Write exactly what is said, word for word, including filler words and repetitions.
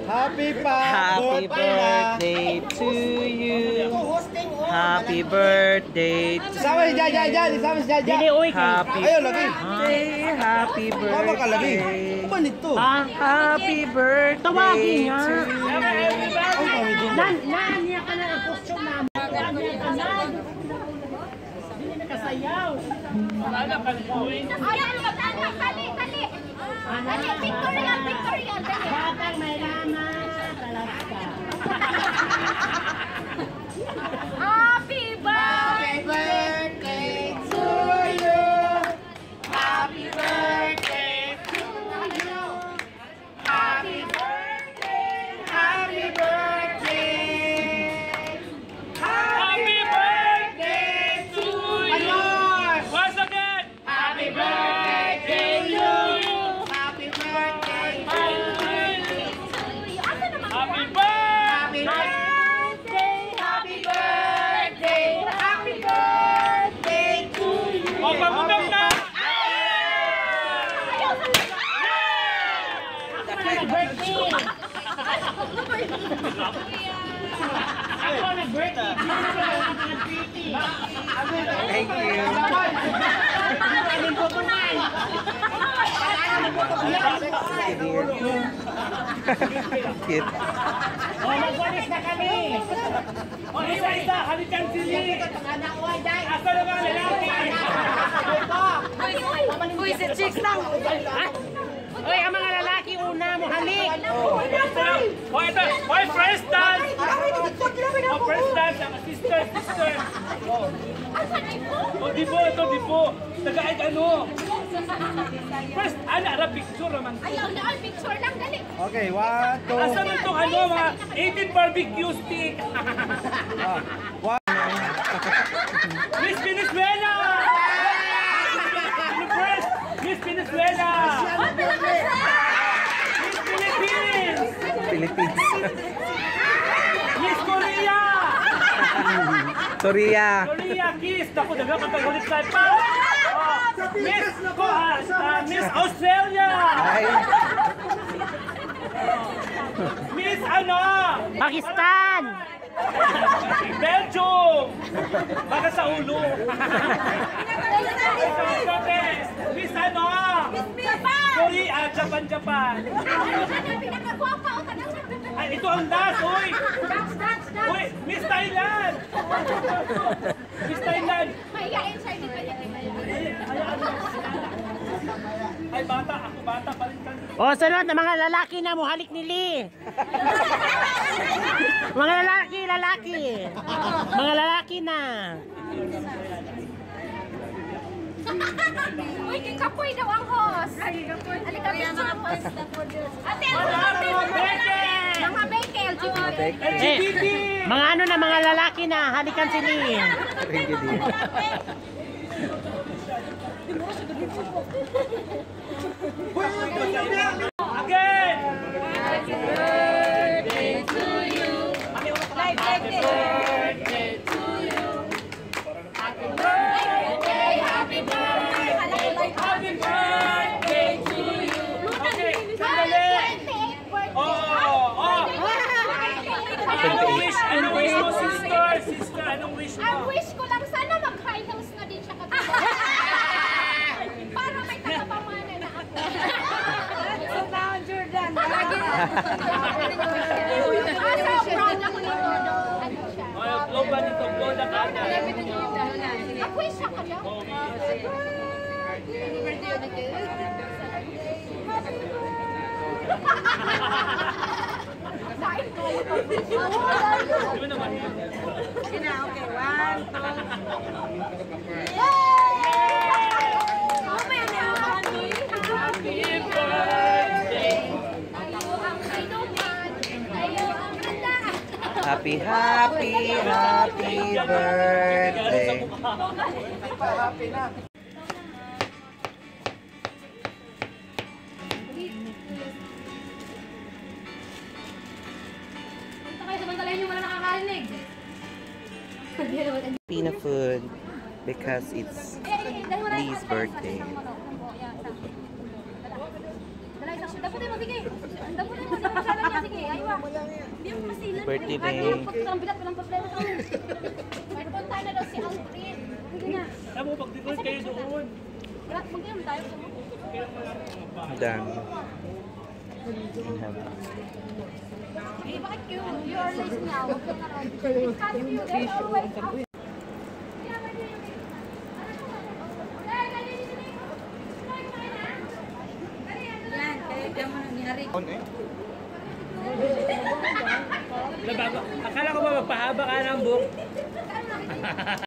Happy pa Happy birthday to you. Happy birthday to you. Isama si Jaja, Jaja. Isama si Jaja. Happy birthday. Happy birthday. Ano nito? Happy birthday to you. Nan niya ka na ang costume namin. Hindi na kasayaw. Wala ka po. Ay, anak, kali, kali. Kali, pictorial, pictorial. Batang may lama. Talaska. Happy birthday to you. Happy birthday to you. Happy birthday, happy birthday. Happy birthday to you. Once again. Happy birthday to you. Happy birthday to you. Asa naman? Happy Happy birthday. birthday, happy birthday, happy birthday to you. O, pagmumem na. Ayaw sa Nag-birthday. Ako nag-birthday. Nag-birthday. Thank you. Cute. O, mag-walis na kami. O, isa-isa. Halikan sili. Asa na mga lalaki? Uy, si Chicks lang. Uy, ang mga lalaki una mo halik. O, ito. Oy, first dance. O, first dance. Ang sister, sister. O, o, di po, ito, di po. Tagaid ano. First, ana, ra picture naman. Ayaw na, picture lang, dali. Okay, one, two. Asa man itong ano, mga eighteen barbecue stick. Ah, one. Miss Venezuela! Ano first? Miss Venezuela! Miss Philippines! Philippines. Miss Korea! Korea. Korea, kiss! Naku, daga kapag-ulit tayo pa! Oh, Miss, ko, ah, ah, Miss Australia! Ay. Miss ano? Pakistan. Belgium! Baka sa ulo. Miss ano? Korea, Japan, Japan. Ay, ito ang das, uy! Uy, Miss Thailand! Miss Thailand! Mahihain siya, hindi pa niya. Ay, bata, ako bata pa rin kami. O, sunod na mga lalaki na mo halik nili. Mga lalaki, lalaki. Mga lalaki na. Uy, kay Kapoy daw ang host. Halika picture mo. Ate, ang ate, mga Bekel. Eh, mga ano na, mga lalaki na, halikan sili. Again! Happy birthday to you. Happy birthday to you. Happy birthday, happy birthday, Happy birthday to you! Okay, sandali! Oh, oh, oh! Anong wish? Anong wish mo, sister? Sister, anong wish mo? Ang wish ko lang, sana mag-high heels na din siya katulad. Para may tagapamanan na ako. So now, Jordan. Lagi na. Asa, proud ako nito. Ano siya? Oh, blow ba nito? Blow na ka na. Mag-wish siya ka dyan. Dahil ko. Di ba naman yun? Okay na, okay. One, two. Mamaya na yung honey. Happy birthday! Ayaw ang inuman. Ayaw ang ganda. Happy, happy, happy birthday. Happy na. Punta kayo, samantalahin yung wala nakakarinig. Filipino food because it's Lee's birthday. Dalay sa dapat mo sige. Dapat mo sige. Aywa. Hindi mo masilan. Birthday Ay, ni- ang bigat, walang problema. May punta na daw si Alfred. Sige na. Alam mo, pag-decorat kayo doon. Mag-inom tayo. Ang dami. Eh, bakit you? You are late now. It's cut you. There's always up. Yan, kaya diyan mo nangyari. Akala ko ba magpahaba ka ng book?